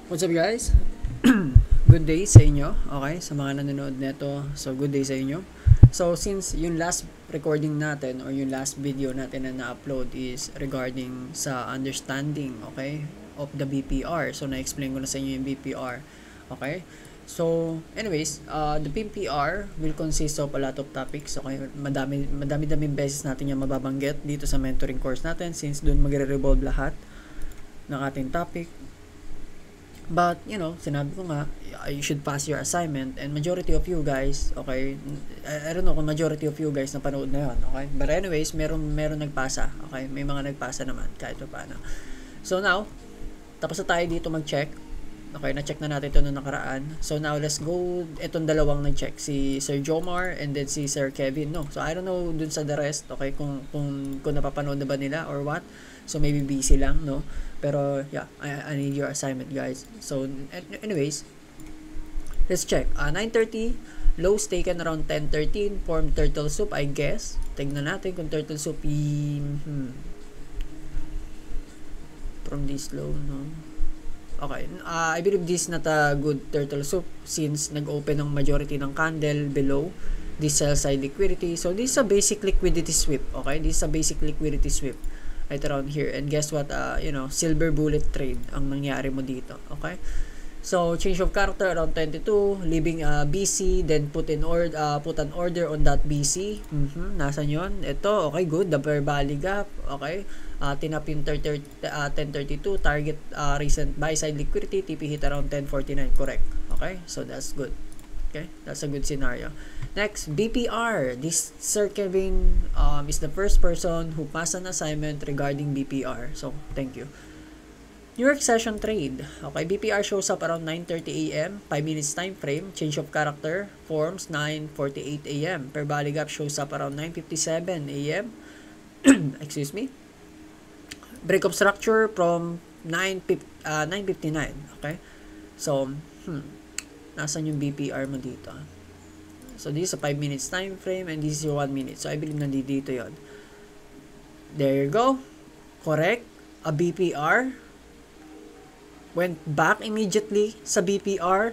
What's up guys? Good day sa inyo. Okay, sa mga nanonood nito. So good day sa inyo. So since yung last recording natin or yung last video natin na na-upload is regarding sa understanding, okay, of the BPR. So na-explain ko na sa inyo yung BPR. Okay? So anyways, the BPR will consist of a lot of topics. Okay, madami-daming beses natin yung mababanggit dito sa mentoring course natin since doon magre-revolve lahat ng ating topic. But, sinabi ko nga, you should pass your assignment and majority of you guys, okay, I don't know kung majority of you guys na panood na yun, okay? But anyways, meron nagpasa, okay? May mga nagpasa naman, kahit pa paano. So now, tapos na tayo dito mag-check. Okay, na-check na natin ito noong nakaraan. So now, let's go, itong dalawang nag-check, si Sir Jomar and then si Sir Kevin, no? So I don't know dun sa the rest, okay, kung napapanood na ba nila or what. So maybe busy lang, no? Pero yeah, I need your assignment guys. So anyways, let's check. 9:30, lows taken around 10:13, form turtle soup I guess. Tingnan natin kung turtle soup from this low, no? Okay, I believe this not a good turtle soup since nag-open ng majority ng candle below this sell side liquidity. So this is a basic liquidity sweep, okay? This is a basic liquidity sweep right around here. And guess what? Silver bullet trade ang nangyari mo dito, okay? So change of character around 22, leaving BC, then put an order on that BC. Nasaan yon? Ito, okay, good. The fair value gap, okay. Tinap yung 1032, target recent buy side liquidity, TP hit around 1049, correct. Okay, so that's good. Okay, that's a good scenario. Next, BPR. This Sir Kevin is the first person who passed an assignment regarding BPR. So, thank you. New York session trade. Okay, BPR shows up around 9:30 a.m. 5 minutes time frame. Change of character forms 9:48 a.m. Per value gap shows up around 9:57 a.m. Excuse me. Break of structure from 9:59. Okay, so nasan yung BPR mo dito? So this is a 5 minutes time frame and this is your 1 minute. So I believe nandito yon. There you go. Correct. A BPR went back immediately sa BPR.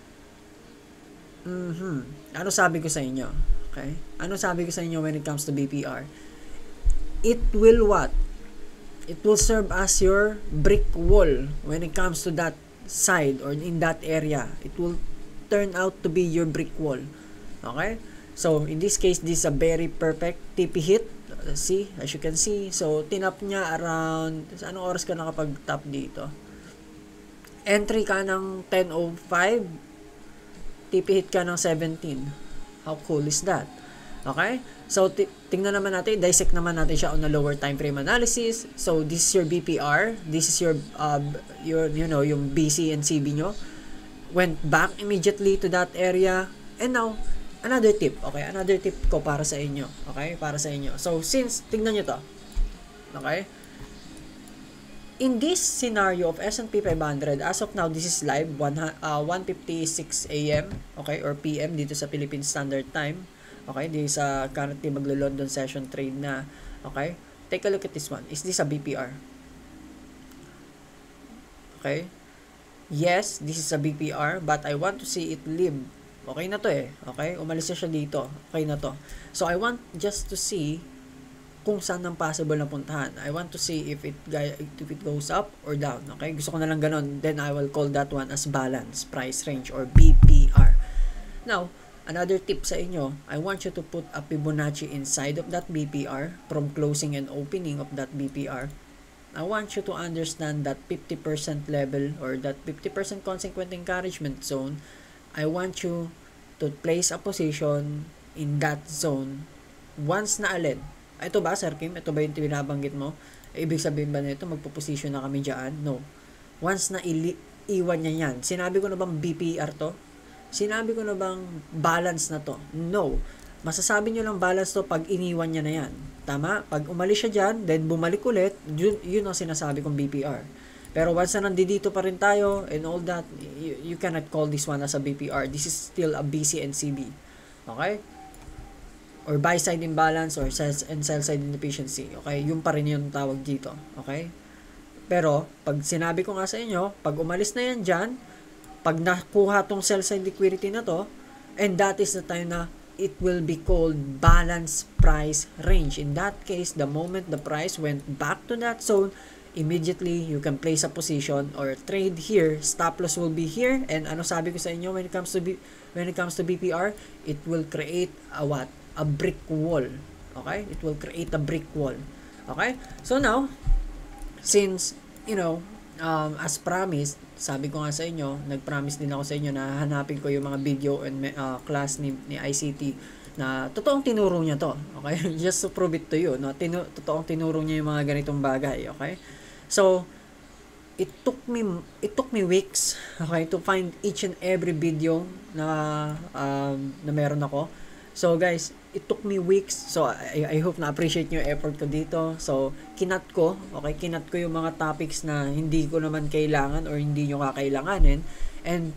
Ano sabi ko sa inyo? Okay? Ano sabi ko sa inyo when it comes to BPR? It will what? It will serve as your brick wall when it comes to that side or in that area. It will turn out to be your brick wall. Okay? So, in this case, this is a very perfect TP hit. See? As you can see. So, tinap niya around, anong oras ka nakapag-tap dito? Entry ka ng 10:05. TP hit ka ng 17. How cool is that? Okay? So, tingnan naman natin, dissect naman natin siya on a lower time frame analysis. So, this is your BPR. This is your yung BC and CB nyo. Went back immediately to that area. And now, another tip. Okay? Another tip ko para sa inyo. Okay? Para sa inyo. So, since, tingnan nyo to. Okay? In this scenario of S&P 500, as of now, this is live, 1:56 a.m. Okay? Or PM dito sa Philippine Standard Time. Okay, this currently maglo-London session trade na. Okay? Take a look at this one. Is this a BPR? Okay? Yes, this is a BPR, but I want to see it live. Okay na to eh. Okay? Umalis na siya dito. Okay na to. So, I want just to see kung saan ang possible na puntahan. I want to see if it goes up or down. Okay? Gusto ko na lang ganun. Then, I will call that one as balance, price range, or BPR. Now, another tip sa inyo, I want you to put a Fibonacci inside of that BPR from closing and opening of that BPR. I want you to understand that 50% level or that 50% consequent encouragement zone. I want you to place a position in that zone once na alin. Ito ba, Sir Kim? Ito ba yung binabanggit mo? Ibig sabihin ba nito magpo-position na kami dyan? No. Once na iwan niya yan. Sinabi ko na bang BPR to? Sinabi ko na bang balance na to? No. Masasabi nyo lang balance to pag iniwan niya na yan. Tama? Pag umalis siya dyan, then bumalik ulit, yun ang sinasabi kong BPR. Pero once na nandito pa rin tayo and all that, you cannot call this one as a BPR. This is still a BC and CB. Okay? Or buy side imbalance or sell side inefficiency. Okay? Yung pa rin yung tawag dito. Okay? Pero, pag sinabi ko nga sa inyo, pag umalis na yan dyan, pag nakuha tong sell side liquidity na to, and that is the time na it will be called balance price range. In that case, the moment the price went back to that zone, immediately you can place a position or trade here. Stop loss will be here, and ano sabi ko sa inyo when it comes to BPR, it will create a what? A brick wall. Okay? It will create a brick wall. Okay? So now, since as promised, sabi ko nga sa inyo, nag-promise din ako sa inyo na hanapin ko yung mga video and class ni ICT na totoong tinuro niya to. Okay? Just to prove it to you, no? Totoong tinuro niya yung mga ganitong bagay. Okay? So, it took me weeks, okay, to find each and every video na meron ako. So guys, it took me weeks. So I hope na appreciate niyo effort ko dito. So kinat ko yung mga topics na hindi ko naman kailangan or hindi niyo kakailanganin, and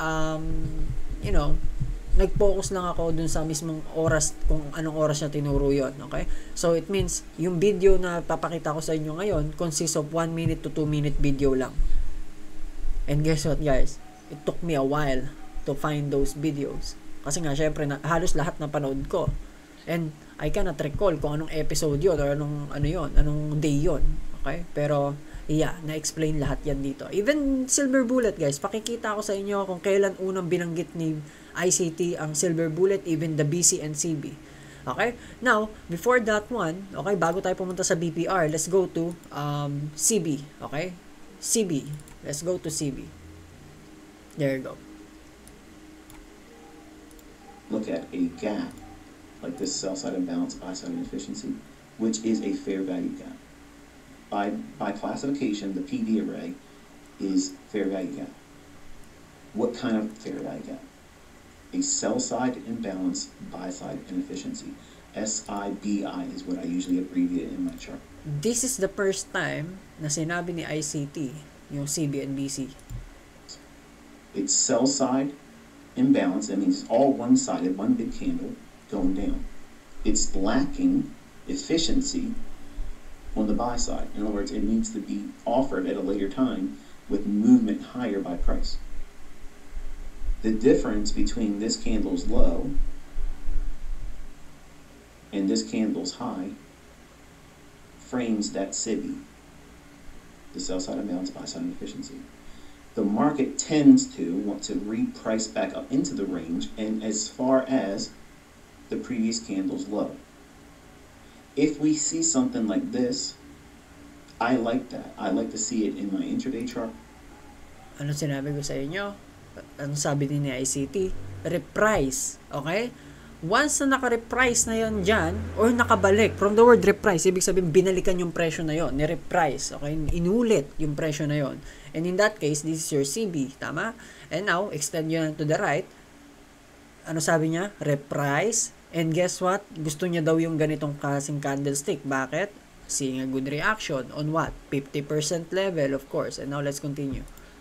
nag-focus lang ako dun sa mismong oras, kung anong oras niya tinuro yon. Okay? So it means yung video na papakita ko sa inyo ngayon consists of 1 minute to 2 minute video lang. And guess what, guys? It took me a while to find those videos. Kasi nga, syempre, halos lahat na panood ko. And I cannot recall kung anong episode yun or anong day yun. Okay? Pero, yeah, na-explain lahat yan dito. Even Silver Bullet, guys, pakikita ko sa inyo kung kailan unang binanggit ni ICT ang Silver Bullet, even the BC and CB. Okay? Now, before that one, okay, bago tayo pumunta sa BPR, let's go to CB. Okay? CB. Let's go to CB. There you go. Look at a gap like this sell side imbalance, buy side inefficiency, which is a fair value gap. By classification, the PD array is fair value gap. What kind of fair value gap? A sell side imbalance, buy side inefficiency. SIBI is what I usually abbreviate in my chart. This is the first time na sinabi ni ICT yung CB and BC. It's sell side imbalance. That means it's all one-sided, one big candle going down. It's lacking efficiency on the buy side. In other words, it needs to be offered at a later time with movement higher by price. The difference between this candle's low and this candle's high frames that SIBI, the sell side imbalance, buy side inefficiency. The market tends to want to reprice back up into the range and as far as the previous candle's low. If we see something like this, I like that. I like to see it in my intraday chart. Ano sinabi ko sa inyo? Ano sabi din ni ICT? Reprice. Okay? Once na naka-reprice na yon dyan, or nakabalik, from the word reprice, ibig sabihin binalikan yung presyo na yon, ni-reprice, okay? Inulit yung presyo na yon. And in that case, this is your CB, tama? And now, extend yun to the right. Ano sabi niya? Reprice. And guess what? Gusto niya daw yung ganitong kasing candlestick. Bakit? Seeing a good reaction on what? 50% level, of course. And now, let's continue.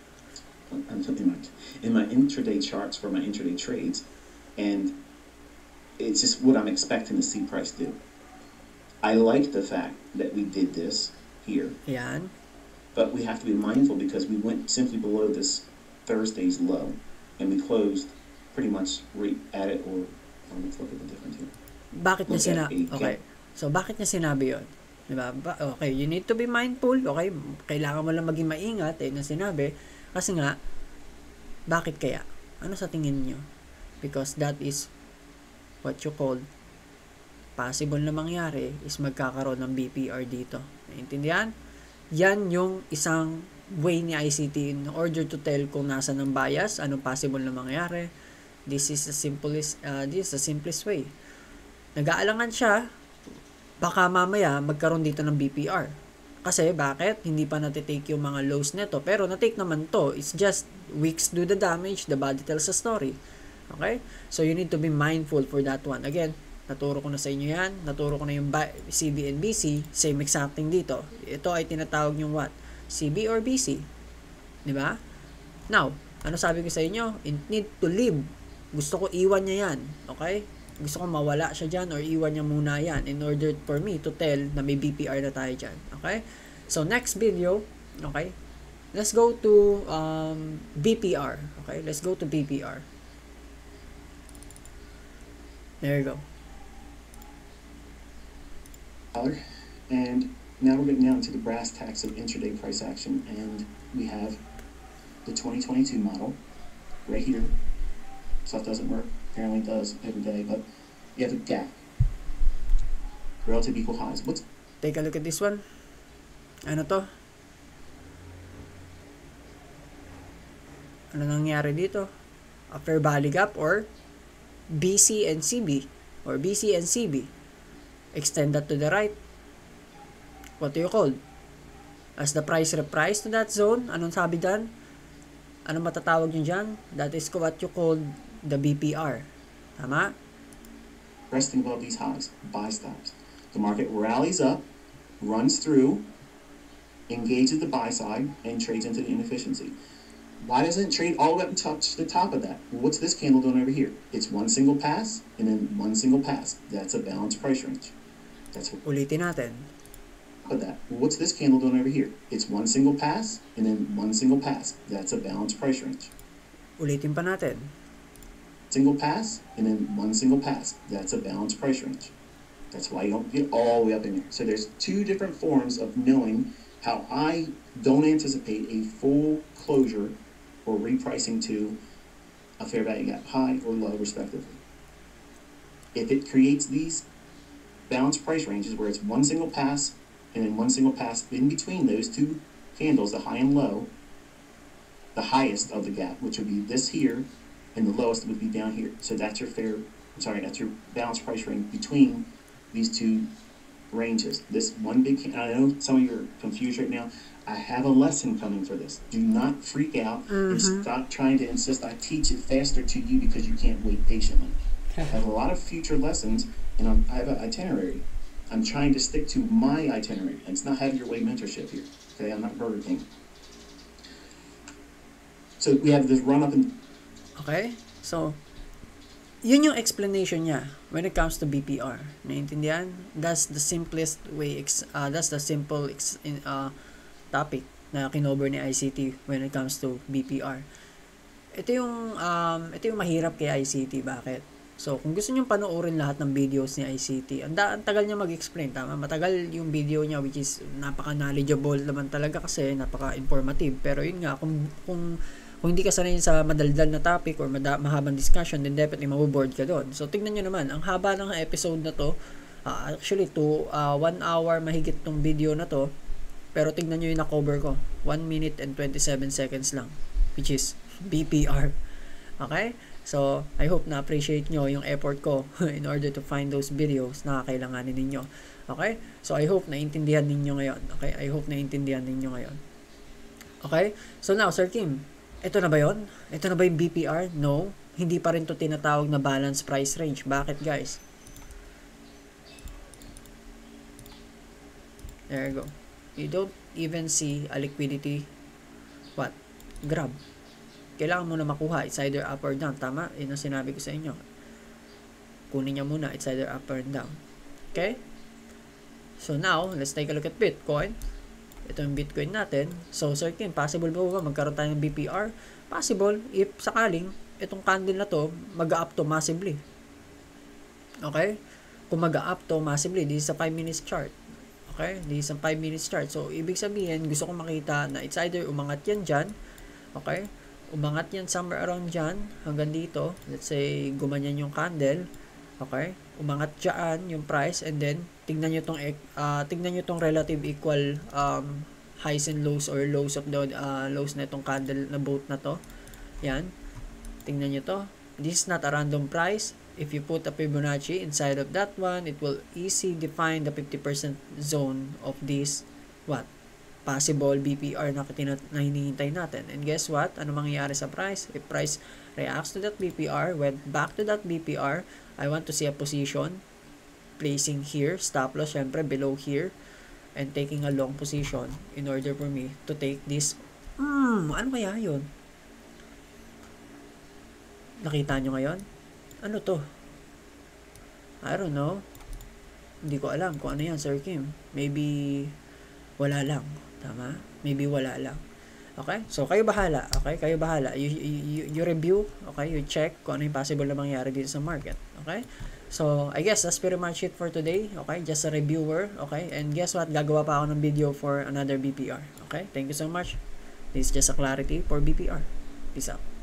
In my intraday charts for my intraday trades, and it's just what I'm expecting to see price do. I like the fact that we did this here. Yan. But we have to be mindful because we went simply below this Thursday's low and we closed pretty much right at it, or let's look at the difference here. Bakit niya sinabi? Okay. So, bakit niya sinabi yun? Diba? Okay, you need to be mindful. Okay, kailangan mo lang maging maingat na sinabi. Kasi nga, bakit kaya? Ano sa tingin niyo? Because that is what you call possible na mangyari is magkakaroon ng BPR dito. Naintindihan? Yan yung isang way ni ICT in order to tell kung nasa ng bias, anong possible na mangyari. This is the simplest way. Nag-aalangan siya, baka mamaya magkaroon dito ng BPR. Kasi bakit? Hindi pa natitake yung mga lows neto. Pero natake naman to. It's just weeks do the damage, the body tells a story. Okay? So, you need to be mindful for that one. Again, naturo ko na sa inyo yan. Naturo ko na yung CB and BC. Same exact thing dito. Ito ay tinatawag yung what? CB or BC. Diba? Now, ano sabi ko sa inyo? It need to leave. Gusto ko iwan niya yan. Okay? Gusto ko mawala siya dyan or iwan niya muna yan in order for me to tell na may BPR na tayo dyan. Okay? So, next video, Okay? Let's go to BPR. Okay? Let's go to BPR. There you go. And now we're getting down to the brass tacks of intraday price action, and we have the 2022 model right here. Stuff doesn't work. Apparently it does every day, but you have a gap. Relative equal highs. Take a look at this one. Ano to? Ano nangyari dito? A fair value gap or BC and CB or BC and CB. Extend that to the right. What do you call? As the price reprise to that zone, anong sabi dyan? Anong matatawag nyo dyan? That is what you call the BPR. Tama? Resting above these highs, buy stops. The market rallies up, runs through, engages the buy side, and trades into the inefficiency. Why doesn't it trade all the way up to the top of that? Well, what's this candle doing over here? It's one single pass, and then one single pass. That's a balanced price range. That's what Ulitin natin. of that. Well, what's this candle doing over here? It's one single pass, and then one single pass. That's a balanced price range. Ulitin pa natin. Single pass, and then one single pass. That's a balanced price range. That's why you don't get all the way up in there. So there's two different forms of knowing how I don't anticipate a full closure or repricing to a fair value gap high or low respectively. If it creates these balanced price ranges where it's one single pass and then one single pass in between those two candles, the high and low, the highest of the gap, which would be this here, and the lowest would be down here. So that's your that's your balanced price range between these two ranges. This one big, I know some of you are confused right now. I have a lesson coming for this. Do not freak out and stop trying to insist I teach it faster to you because you can't wait patiently. I have a lot of future lessons, and I have an itinerary. I'm trying to stick to my itinerary. And it's not Have Your Way mentorship here. Okay, I'm not Burger King. So we have this run up and Okay? So, yun yung explanation niya when it comes to BPR. Naiintindihan? That's the simplest way, that's the simple topic na kinover ni ICT when it comes to BPR. Ito yung mahirap kay ICT. Bakit? So, kung gusto niyo panoorin lahat ng videos ni ICT, ang tagal niya mag-explain, tama? Matagal yung video niya, which is napaka-knowledgeable naman talaga kasi napaka-informative. Pero yun nga, kung hindi ka sanay sa madaldal na topic or mahabang discussion, then definitely maboboard ka doon. So, tignan nyo naman, ang haba ng episode na to, actually 1 hour mahigit tong video na to, pero tignan nyo yung na-cover ko, 1 minute and 27 seconds lang, which is BPR. Okay? So, I hope na-appreciate nyo yung effort ko in order to find those videos na kailanganin ninyo. Okay? So, I hope naintindihan ninyo ngayon. Okay? I hope naintindihan ninyo ngayon. Okay? So, now, Sir Kim, ito na ba yun? Ito na ba yung BPR? No. Hindi pa rin to tinatawag na balance price range. Bakit, guys? There you go. You don't even see a liquidity grab. Kailangan mo na makuha. It's either up or down. Tama? Yun ang sinabi ko sa inyo. Kunin niya muna. It's either up or down. Okay? So now, let's take a look at Bitcoin. Ito yung Bitcoin natin. So, Sir Kim, possible ba magkaroon tayo ng BPR? Possible if sakaling itong candle na to mag-up to massively. Okay? Kung mag-up to massively, this is a 5 minutes chart. Okay? This is a 5 minutes chart. So, ibig sabihin, gusto kong makita na it's either umangat yan dyan. Okay? Umangat yan somewhere around dyan hanggang dito. Let's say, gumanyan yung candle. Okay? Umangat dyan yung price and then tingnan nyo tong relative equal highs and lows or lows of the lows na itong candle na both na to. Yan. Tingnan nyo to. This is not a random price. If you put a Fibonacci inside of that one, it will easily define the 50% zone of this possible BPR na hinihintay natin. And guess what? Ano mangyayari sa price? If price reacts to that BPR, went back to that BPR, I want to see a position placing here, stop loss syempre below here, and taking a long position in order for me to take this. Ano kaya yun? Nakita nyo ngayon? Ano to? I don't know. Hindi ko alam kung ano yan, Sir Kim. Maybe wala lang. Tama? Maybe wala lang. Okay? So, kayo bahala. Okay? Kayo bahala. You review. Okay? You check kung ano yung possible na mangyari dito sa market. Okay? So, I guess that's pretty much it for today. Okay? Just a reviewer. Okay? And guess what? Gagawa pa ako ng video for another BPR. Okay? Thank you so much. This is just a clarity for BPR. Peace out.